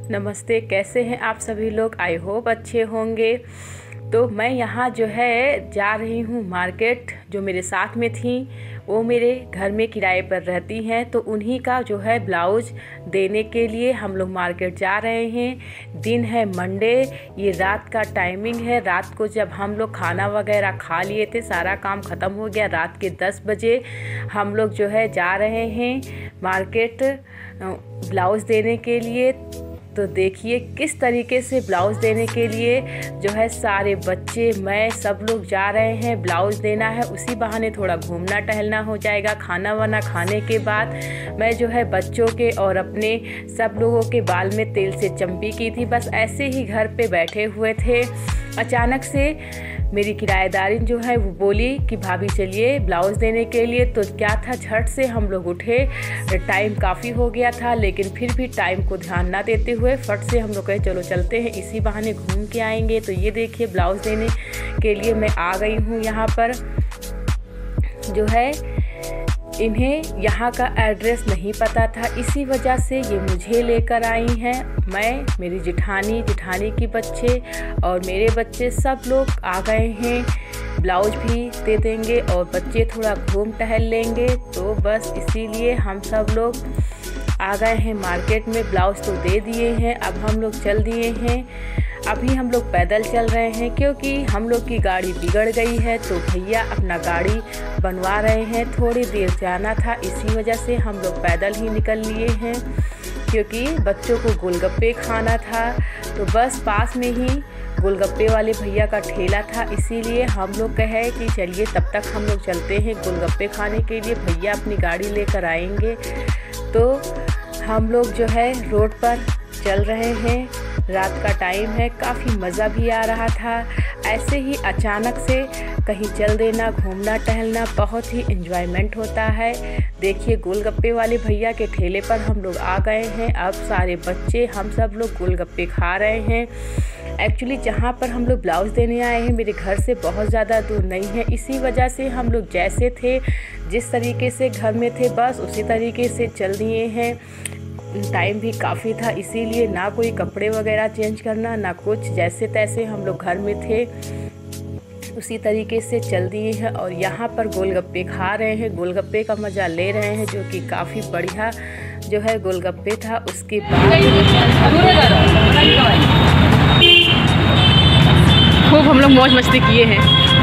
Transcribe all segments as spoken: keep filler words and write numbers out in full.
नमस्ते, कैसे हैं आप सभी लोग। आई होप अच्छे होंगे। तो मैं यहाँ जो है जा रही हूँ मार्केट। जो मेरे साथ में थी वो मेरे घर में किराए पर रहती हैं, तो उन्हीं का जो है ब्लाउज़ देने के लिए हम लोग मार्केट जा रहे हैं। दिन है मंडे, ये रात का टाइमिंग है। रात को जब हम लोग खाना वगैरह खा लिए थे, सारा काम ख़त्म हो गया, रात के दस बजे हम लोग जो है जा रहे हैं मार्केट ब्लाउज़ देने के लिए। तो देखिए किस तरीके से ब्लाउज़ देने के लिए जो है सारे बच्चे, मैं, सब लोग जा रहे हैं। ब्लाउज़ देना है, उसी बहाने थोड़ा घूमना टहलना हो जाएगा। खाना वाना खाने के बाद मैं जो है बच्चों के और अपने सब लोगों के बाल में तेल से चंपी की थी। बस ऐसे ही घर पे बैठे हुए थे। अचानक से मेरी किराएदारिन जो है वो बोली कि भाभी चलिए ब्लाउज़ देने के लिए। तो क्या था, झट से हम लोग उठे। टाइम काफ़ी हो गया था, लेकिन फिर भी टाइम को ध्यान ना देते हुए फट से हम लोग कहे चलो चलते हैं, इसी बहाने घूम के आएंगे। तो ये देखिए ब्लाउज़ देने के लिए मैं आ गई हूँ यहाँ पर। जो है इन्हें यहाँ का एड्रेस नहीं पता था, इसी वजह से ये मुझे लेकर आई हैं। मैं, मेरी जिठानी, जिठानी की बच्चे और मेरे बच्चे सब लोग आ गए हैं। ब्लाउज भी दे देंगे और बच्चे थोड़ा घूम टहल लेंगे। तो बस इसीलिए हम सब लोग आ गए हैं मार्केट में। ब्लाउज़ तो दे दिए हैं, अब हम लोग चल दिए हैं। अभी हम लोग पैदल चल रहे हैं क्योंकि हम लोग की गाड़ी बिगड़ गई है, तो भैया अपना गाड़ी बनवा रहे हैं। थोड़ी देर जाना था, इसी वजह से हम लोग पैदल ही निकल लिए हैं क्योंकि बच्चों को गोलगप्पे खाना था। तो बस पास में ही गोलगप्पे वाले भैया का ठेला था, इसीलिए हम लोग कहे कि चलिए तब तक हम लोग चलते हैं गोलगप्पे खाने के लिए। भैया अपनी गाड़ी लेकर आएंगे। तो हम लोग जो है रोड पर चल रहे हैं। रात का टाइम है, काफ़ी मज़ा भी आ रहा था। ऐसे ही अचानक से कहीं चल देना, घूमना टहलना बहुत ही एंजॉयमेंट होता है। देखिए गोलगप्पे वाले भैया के ठेले पर हम लोग आ गए हैं। अब सारे बच्चे, हम सब लोग गोलगप्पे खा रहे हैं। एक्चुअली जहाँ पर हम लोग ब्लाउज़ देने आए हैं मेरे घर से बहुत ज़्यादा दूर नहीं है, इसी वजह से हम लोग जैसे थे, जिस तरीके से घर में थे, बस उसी तरीके से चल दिए हैं। टाइम भी काफ़ी था, इसीलिए ना कोई कपड़े वगैरह चेंज करना, ना कुछ, जैसे तैसे हम लोग घर में थे उसी तरीके से चल दिए हैं। और यहाँ पर गोलगप्पे खा रहे हैं, गोलगप्पे का मज़ा ले रहे हैं, जो कि काफ़ी बढ़िया जो है गोलगप्पे था। उसके बाद खूब हम लोग मौज मस्ती किए हैं।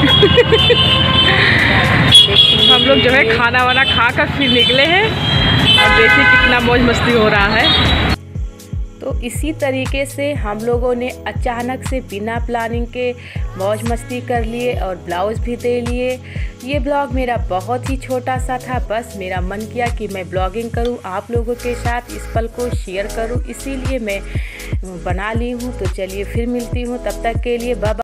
हम लोग जो है खाना वाना खा कर फिर निकले हैं और देखिए कितना मौज मस्ती हो रहा है। तो इसी तरीके से हम लोगों ने अचानक से बिना प्लानिंग के मौज मस्ती कर लिए और ब्लाउज़ भी दे लिए। ये ब्लॉग मेरा बहुत ही छोटा सा था, बस मेरा मन किया कि मैं ब्लॉगिंग करूं, आप लोगों के साथ इस पल को शेयर करूं, इसीलिए मैं बना ली हूं। तो चलिए फिर मिलती हूं, तब तक के लिए बाय बाय।